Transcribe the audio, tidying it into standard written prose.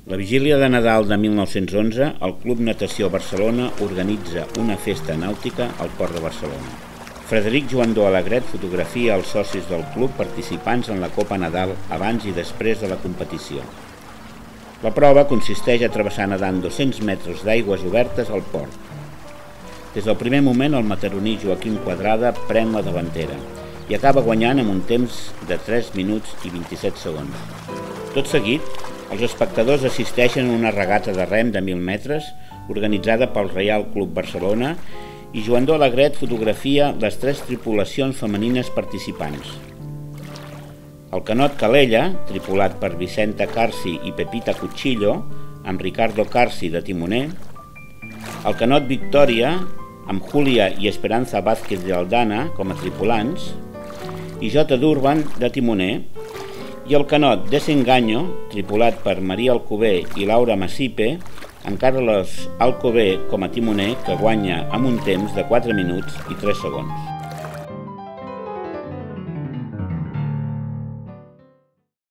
La vigília de Nadal de 1911, el Club Natació Barcelona organitza una festa nàutica al Port de Barcelona. Frederic Joandó Alegret fotografia els socis del club participants en la Copa Nadal abans i després de la competició. La prova consisteix a travessar nedant 200 metres d'aigües obertes al port. Des del primer moment, el mataroní Joaquim Quadrada pren la davantera i acaba guanyant amb un temps de 3 minuts i 27 segons. Tot seguit, els espectadors assisteixen a una regata de rem de 1.000 metres organitzada pel Reial Club Barcelona i Joandó Alegret fotografia les 3 tripulacions femenines participants. El canot Calella, tripulat per Vicenta Carsi i Pepita Cuchillo, amb Ricardo Carsi de timoner, el canot Victòria, amb Júlia i Esperanza Vázquez de Aldana com a tripulants, i J. d'Urban de timoner, i el canot Desengaño, tripulat per Maria Alcover i Laura Massipe, amb Carlos Alcover com a timoner, que guanya amb un temps de 4 minuts i 3 segons.